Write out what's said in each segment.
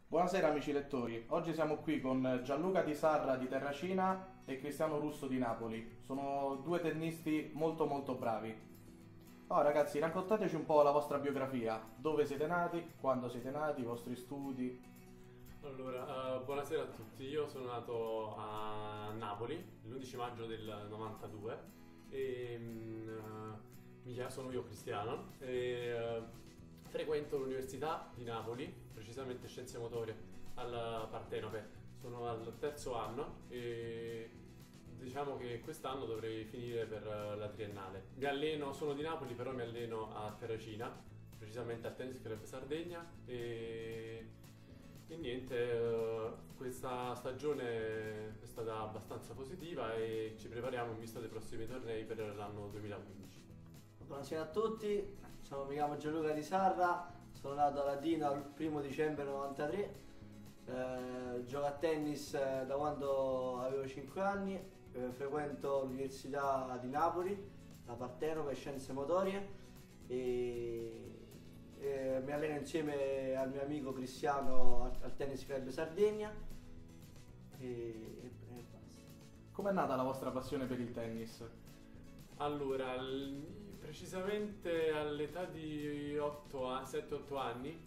Buonasera amici lettori, oggi siamo qui con Gianluca Di Sarra di Terracina e Cristiano Russo di Napoli. Sono due tennisti molto bravi. Ragazzi, raccontateci un po' la vostra biografia, dove siete nati, quando siete nati, i vostri studi. Allora, buonasera a tutti. Io sono nato a Napoli l'11 maggio del 92 e sono io Cristiano e frequento l'Università di Napoli, precisamente Scienze Motorie, al Partenope. Sono al terzo anno e diciamo che quest'anno dovrei finire per la triennale. Sono di Napoli, però mi alleno a Terracina, precisamente al Tennis Club Sardegna e niente, questa stagione è stata abbastanza positiva e ci prepariamo in vista dei prossimi tornei per l'anno 2015. Buonasera a tutti, mi chiamo Gianluca Di Sarra, sono nato a Latina il 1° dicembre 93, gioco a tennis da quando avevo 5 anni, frequento l'Università di Napoli, la Partenope Scienze Motorie e mi alleno insieme al mio amico Cristiano al Tennis Club Sardegna e basta. Com'è nata la vostra passione per il tennis? Allora, precisamente all'età di 7-8 anni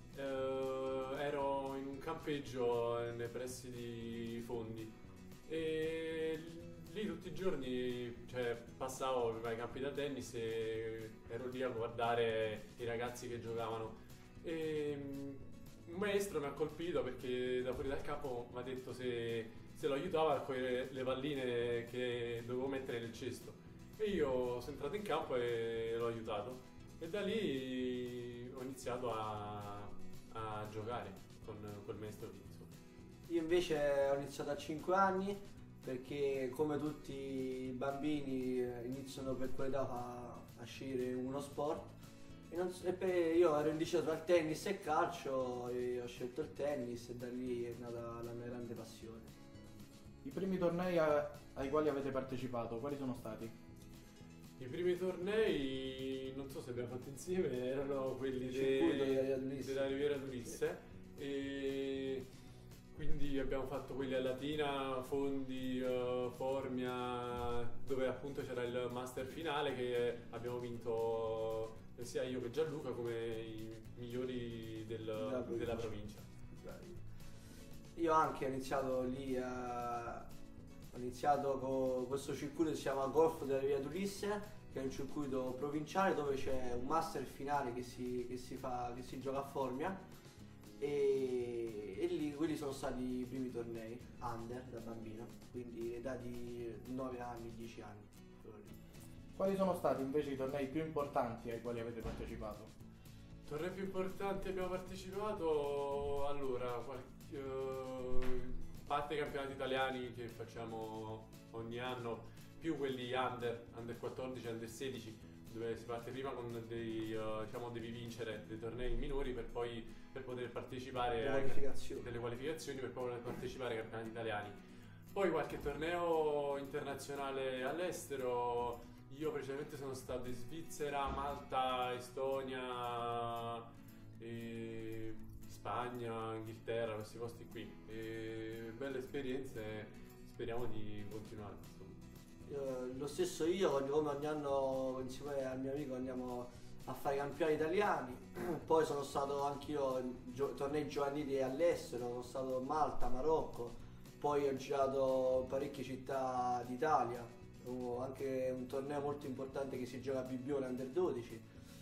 ero in un campeggio nei pressi di Fondi e lì tutti i giorni, passavo ai campi da tennis e ero lì a guardare i ragazzi che giocavano e un maestro mi ha colpito perché da fuori dal campo mi ha detto se lo aiutava a raccogliere le palline che dovevo mettere nel cesto. E io sono entrato in campo e l'ho aiutato e da lì ho iniziato a giocare con quel maestro lì, insomma. Io invece ho iniziato a 5 anni perché come tutti i bambini iniziano per quell'età a scegliere uno sport io ero indeciso tra il tennis e il calcio e ho scelto il tennis e da lì è nata la mia grande passione. I primi tornei ai quali avete partecipato, quali sono stati? I primi tornei, non so se abbiamo fatto insieme, erano quelli della Riviera d'Ulisse e quindi abbiamo fatto quelli a Latina, Fondi, Formia, dove appunto c'era il master finale che abbiamo vinto sia io che Gianluca come i migliori della provincia. Io anche ho iniziato lì ho iniziato con questo circuito che si chiama Golf della Riviera d'Ulisse, che è un circuito provinciale dove c'è un master finale che si gioca a Formia e lì quelli sono stati i primi tornei under da bambino, quindi età di 9 anni, 10 anni. Quali sono stati invece i tornei più importanti ai quali avete partecipato? Tornei più importanti abbiamo partecipato, allora, parte i campionati italiani che facciamo ogni anno, più quelli under 14, under 16, dove si parte prima con devi vincere dei tornei minori per poter partecipare delle qualificazioni per poi poter partecipare ai campionati italiani. Poi qualche torneo internazionale all'estero. Io precisamente sono stato in Svizzera, Malta, Estonia, Spagna, Inghilterra, questi posti qui. Belle esperienze, speriamo di continuare. Lo stesso io, come ogni anno insieme al mio amico andiamo a fare i campioni italiani, poi sono stato anch'io in tornei giovanili all'estero, sono stato a Malta, Marocco, poi ho girato parecchie città d'Italia. Anche un torneo molto importante che si gioca a Bibbione Under 12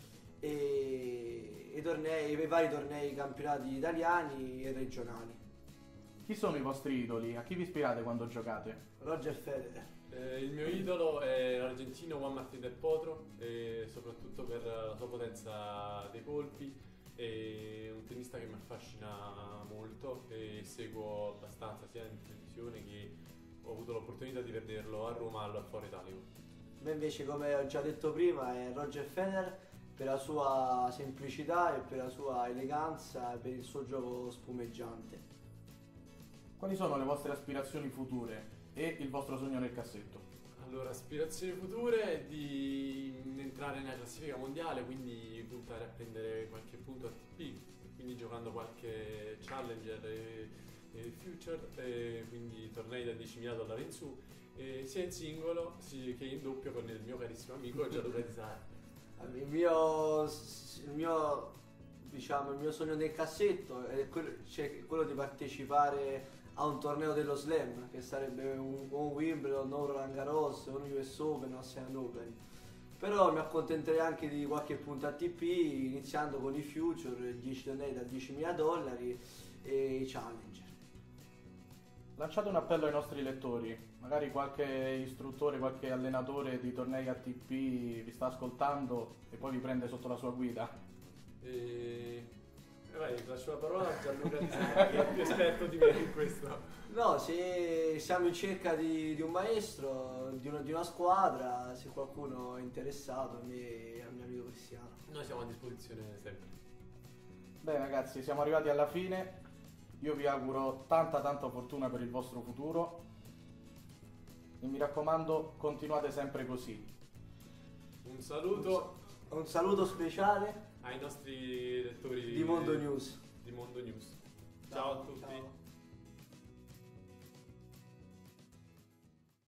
e i vari tornei campionati italiani e regionali. Chi sono i vostri idoli? A chi vi ispirate quando giocate? Roger Federer. Il mio idolo è l'argentino Juan Martín del Potro, e soprattutto per la sua potenza dei colpi. È un tennista che mi affascina molto e seguo abbastanza sia in televisione che ho avuto l'opportunità di vederlo a Roma al Foro Italico. Me invece, come ho già detto prima, è Roger Federer per la sua semplicità e per la sua eleganza e per il suo gioco spumeggiante. Quali sono le vostre aspirazioni future e il vostro sogno nel cassetto? Allora, aspirazioni future è di entrare nella classifica mondiale, quindi puntare a prendere qualche punto ATP, quindi giocando qualche Challenger e Future, quindi tornei da 10.000 dollari in su, sia in singolo che in doppio con il mio carissimo amico Gianluca Di Sarra. Diciamo, il mio sogno nel cassetto è quello di partecipare a un torneo dello Slam, che sarebbe un Wimbledon, un Roland Garros, un US Open, un Australian Open. Però mi accontenterei anche di qualche punto ATP, iniziando con i Future, 10 tornei da 10.000 dollari e i Challenger. Lanciate un appello ai nostri lettori, magari qualche istruttore, qualche allenatore di tornei ATP vi sta ascoltando e poi vi prende sotto la sua guida. Vai, lascio la parola a Gianluca Di Sarra, che è più esperto di me in questo. No, se siamo in cerca di un maestro, di una squadra, se qualcuno è interessato, a me e al mio amico Cristiano. Noi siamo a disposizione sempre. Bene ragazzi, siamo arrivati alla fine. Io vi auguro tanta fortuna per il vostro futuro e mi raccomando, continuate sempre così. Un saluto speciale ai nostri lettori di Mondo News. Ciao a tutti. Ciao.